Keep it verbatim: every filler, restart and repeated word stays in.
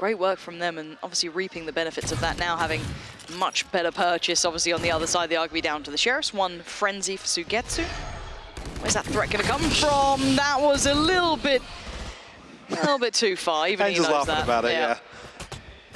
great work from them, and obviously reaping the benefits of that now, having much better purchase, obviously, on the other side. The arguably down to the Sheriffs. One Frenzy for Sugetsu. Where's that threat going to come from? That was a little bit, a little bit too far. Even he knows laughing that. about it, yeah. yeah.